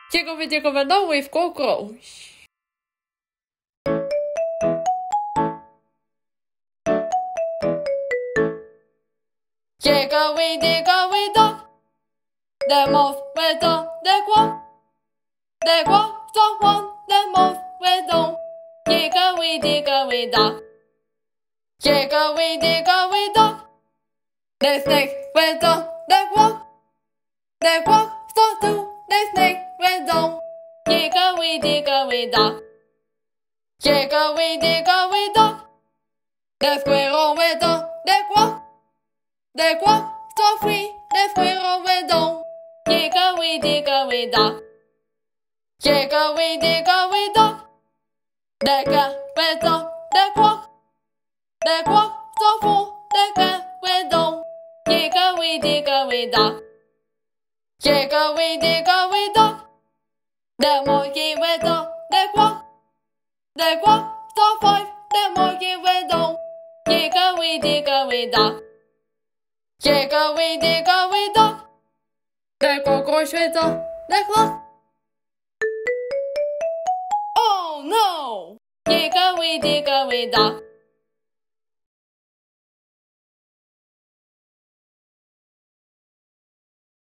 Jiggle dog with Coco. Jiggle dog. The mouse went on the quack. The quack the one, the mouse went on. Jiggle dog. Jiggle dog. The snake went on the quack. The quack saw two, the snake went on. Jiggle dog. Jiggle dog. The squirrel went on the quack. The quack saw three, the squirrel went on. Jiggle dog. Jiggle dog. The cat went on the quack. The quack saw four, the cat went on. Jiggle dog. Jiggle dog. The monkey went on the quack. The quack saw five, the monkey went on. Jiggle dog. Jiggle dog. The cockroach went on the clock. Oh no! Jiggle dog.